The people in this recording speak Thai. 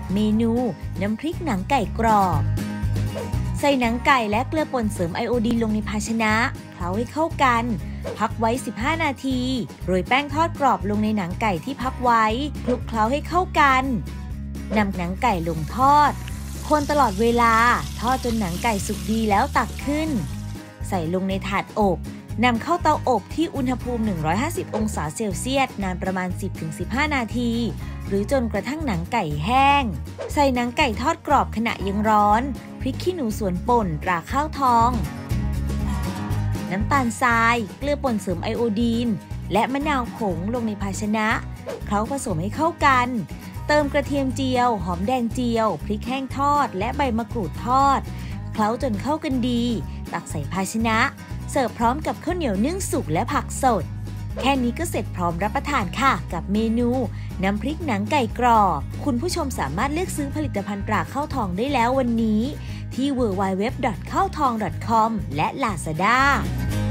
เมนูน้ำพริกหนังไก่กรอบใส่หนังไก่และเกลือป่นเสริมไอโอดีนลงในภาชนะเคล้าให้เข้ากันพักไว้15นาทีโรยแป้งทอดกรอบลงในหนังไก่ที่พักไว้คลุกเคล้าให้เข้ากันนำหนังไก่ลงทอดคนตลอดเวลาทอดจนหนังไก่สุกดีแล้วตักขึ้นใส่ลงในถาดอบนำเข้าเตาอบที่อุณหภูมิ150องศาเซลเซียสนานประมาณ 10-15 นาทีหรือจนกระทั่งหนังไก่แห้งใส่หนังไก่ทอดกรอบขณะยังร้อนพริกขี้หนูสวนป่นตราข้าวทองน้ำตาลทรายเกลือป่นเสริมไอโอดีนและมะนาวผงลงในภาชนะเคล้าผสมให้เข้ากันเติมกระเทียมเจียวหอมแดงเจียวพริกแห้งทอดและใบมะกรูดทอดเคล้าจนเข้ากันดีตักใส่ภาชนะเสิร์ฟพร้อมกับข้าวเหนียวนึ่งสุกและผักสดแค่นี้ก็เสร็จพร้อมรับประทานค่ะกับเมนูน้ำพริกหนังไก่กรอบคุณผู้ชมสามารถเลือกซื้อผลิตภัณฑ์ตราข้าวทองได้แล้ววันนี้ที่ www.ข้าวทอง .com และ Lazada